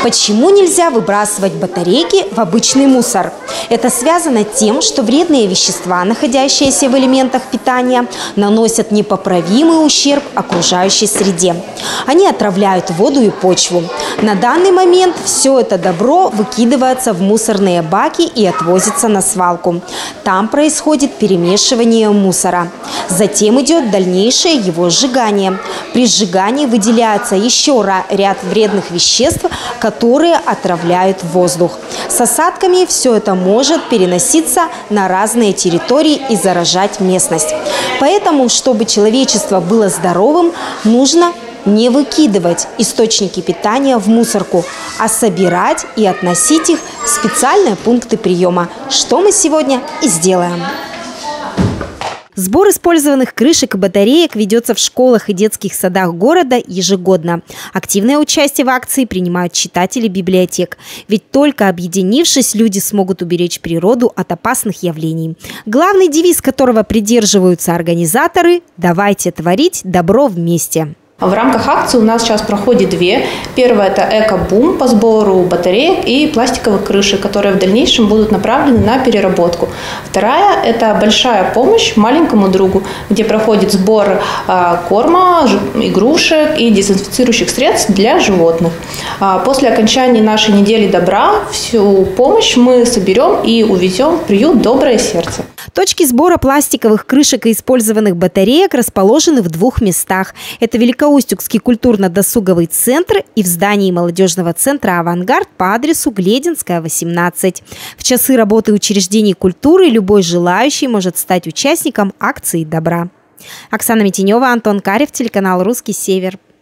Почему нельзя выбрасывать батарейки в обычный мусор? Это связано с тем, что вредные вещества, находящиеся в элементах питания, наносят непоправимый ущерб окружающей среде. Они отравляют воду и почву. На данный момент все это добро выкидывается в мусорные баки и отвозится на свалку. Там происходит перемешивание мусора. Затем идет дальнейшее его сжигание. При сжигании выделяется еще ряд вредных веществ, которые отравляют воздух. С осадками все это может переноситься на разные территории и заражать местность. Поэтому, чтобы человечество было здоровым, нужно не выкидывать источники питания в мусорку, а собирать и относить их в специальные пункты приема, что мы сегодня и сделаем. Сбор использованных крышек и батареек ведется в школах и детских садах города ежегодно. Активное участие в акции принимают читатели библиотек. Ведь только объединившись, люди смогут уберечь природу от опасных явлений. Главный девиз, которого придерживаются организаторы – «Давайте творить добро вместе». В рамках акции у нас сейчас проходит две. Первая – это эко-бум по сбору батареек и пластиковых крышек, которые в дальнейшем будут направлены на переработку. Вторая – это большая помощь маленькому другу, где проходит сбор корма, игрушек и дезинфицирующих средств для животных. После окончания нашей недели добра всю помощь мы соберем и увезем в приют «Доброе сердце». Точки сбора пластиковых крышек и использованных батареек расположены в двух местах. Это Великоустюгский культурно-досуговый центр и в здании молодежного центра «Авангард» по адресу Глединская, 18. В часы работы учреждений культуры любой желающий может стать участником акции добра. Оксана Митинева, Антон Карев, телеканал «Русский Север».